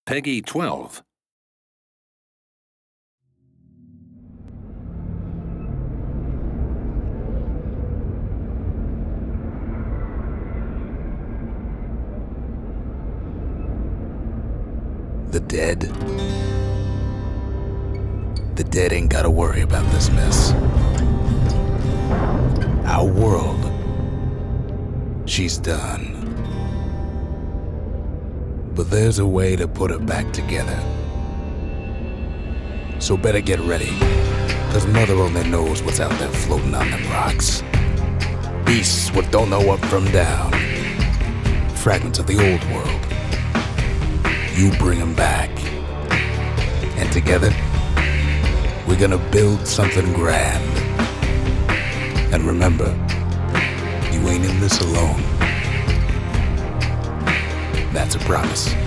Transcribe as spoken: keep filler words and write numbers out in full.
Peggy twelve. The dead? The dead ain't gotta worry about this mess. Our world, she's done. But there's a way to put her back together. So better get ready, cause Mother only knows what's out there floating on them rocks. Beasts what don't know up from down. Fragments of the old world. You bring them back. And together, we're gonna build something grand. And remember, you ain't in this alone. That's a promise.